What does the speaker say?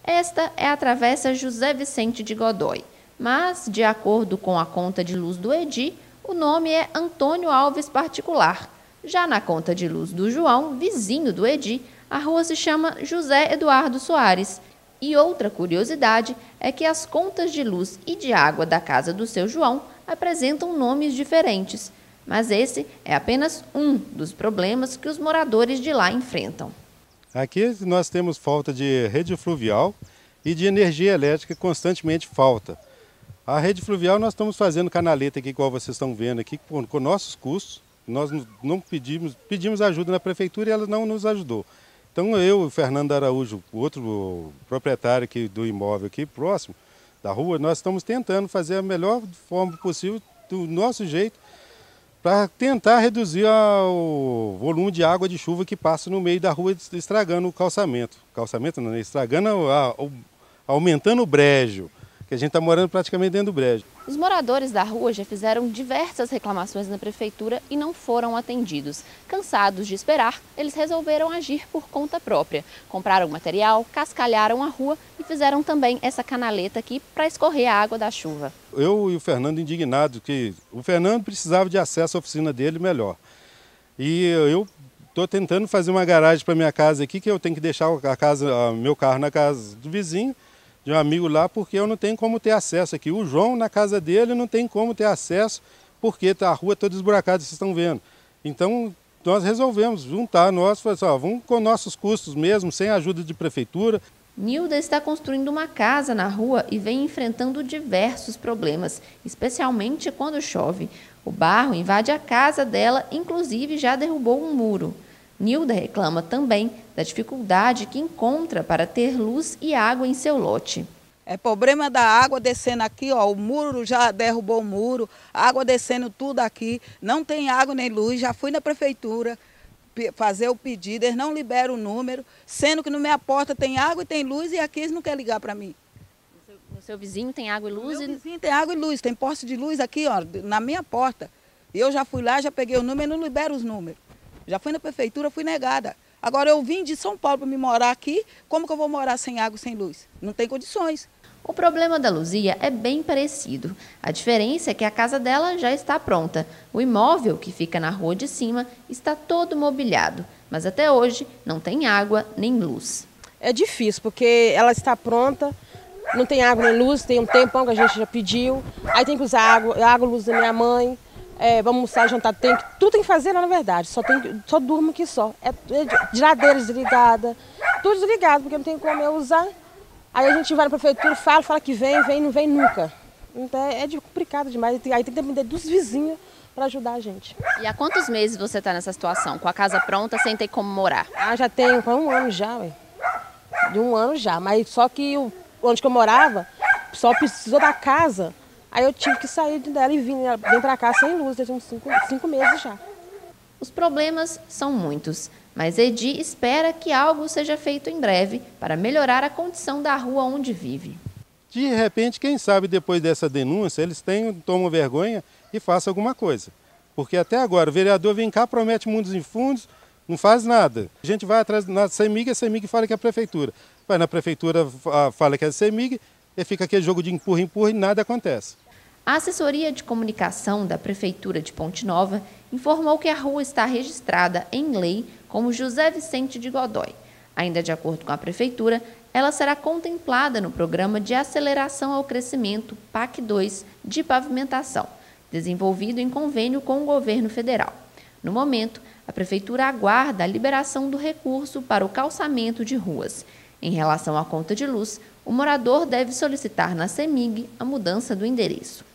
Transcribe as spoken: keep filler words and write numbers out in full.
Esta é a Travessa José Vicente de Godoy, mas, de acordo com a conta de luz do Edi, o nome é Antônio Alves Particular. Já na conta de luz do João, vizinho do Edi, a rua se chama José Eduardo Soares. E outra curiosidade é que as contas de luz e de água da casa do seu João apresentam nomes diferentes. Mas esse é apenas um dos problemas que os moradores de lá enfrentam. Aqui nós temos falta de rede fluvial e de energia elétrica, constantemente falta. A rede fluvial nós estamos fazendo canaleta aqui, igual vocês estão vendo aqui, com, com nossos custos. Nós não pedimos, pedimos ajuda na prefeitura e ela não nos ajudou. Então eu e o Fernando Araújo, o outro proprietário aqui do imóvel aqui próximo da rua, nós estamos tentando fazer a melhor forma possível, do nosso jeito, para tentar reduzir a, o volume de água de chuva que passa no meio da rua, estragando o calçamento. Calçamento não, estragando, a, a, aumentando o brejo, que a gente está morando praticamente dentro do brejo. Os moradores da rua já fizeram diversas reclamações na prefeitura e não foram atendidos. Cansados de esperar, eles resolveram agir por conta própria. Compraram material, cascalharam a rua e fizeram também essa canaleta aqui para escorrer a água da chuva. Eu e o Fernando indignados, que o Fernando precisava de acesso à oficina dele melhor. E eu estou tentando fazer uma garagem para minha casa aqui, que eu tenho que deixar a casa, a meu carro na casa do vizinho, de um amigo lá, porque eu não tenho como ter acesso aqui. O João, na casa dele, não tem como ter acesso, porque a rua toda esburacada, vocês estão vendo. Então, nós resolvemos juntar, nós, falamos, ó, vamos com nossos custos mesmo, sem ajuda de prefeitura. Nilda está construindo uma casa na rua e vem enfrentando diversos problemas, especialmente quando chove. O barro invade a casa dela, inclusive já derrubou um muro. Nilda reclama também da dificuldade que encontra para ter luz e água em seu lote. É problema da água descendo aqui, ó, o muro já derrubou o muro, água descendo tudo aqui, não tem água nem luz, já fui na prefeitura fazer o pedido, eles não liberam o número, sendo que na minha porta tem água e tem luz e aqui eles não querem ligar para mim. No seu, no seu vizinho tem água e luz? No meu e... vizinho tem água e luz, tem poste de luz aqui, ó, na minha porta. E eu já fui lá, já peguei o número e não libero os números. Já fui na prefeitura, fui negada. Agora eu vim de São Paulo para me morar aqui, como que eu vou morar sem água e sem luz? Não tem condições. O problema da Luzia é bem parecido. A diferença é que a casa dela já está pronta. O imóvel, que fica na rua de cima, está todo mobiliado, mas até hoje não tem água nem luz. É difícil, porque ela está pronta, não tem água nem luz, tem um tempão que a gente já pediu, aí tem que usar água, água e luz da minha mãe. É, vamos almoçar, jantar, tem que, tudo tem que fazer lá, na verdade, só, tem, só durmo aqui só. É, é geladeira desligada, tudo desligado, porque não tem como eu usar. Aí a gente vai na prefeitura, fala, fala que vem, vem, não vem nunca. Então é, é complicado demais, aí tem que depender dos vizinhos para ajudar a gente. E há quantos meses você está nessa situação, com a casa pronta, sem ter como morar? Ah, já tem um ano já, ué. De um ano já, mas só que o, onde que eu morava, só precisou da casa. Aí eu tive que sair dela e vim, vim para cá sem luz, desde uns cinco, cinco meses já. Os problemas são muitos, mas Edi espera que algo seja feito em breve para melhorar a condição da rua onde vive. De repente, quem sabe depois dessa denúncia, eles tenham, tomam vergonha e façam alguma coisa. Porque até agora o vereador vem cá, promete mundos e fundos, não faz nada. A gente vai atrás da CEMIG, a CEMIG fala que é a prefeitura. Vai na prefeitura, fala que é a CEMIG, e fica aquele jogo de empurra-empurra e nada acontece. A assessoria de comunicação da Prefeitura de Ponte Nova informou que a rua está registrada em lei como José Vicente de Godoy. Ainda de acordo com a Prefeitura, ela será contemplada no Programa de Aceleração ao Crescimento P A C dois de pavimentação, desenvolvido em convênio com o governo federal. No momento, a Prefeitura aguarda a liberação do recurso para o calçamento de ruas. Em relação à conta de luz, o morador deve solicitar na CEMIG a mudança do endereço.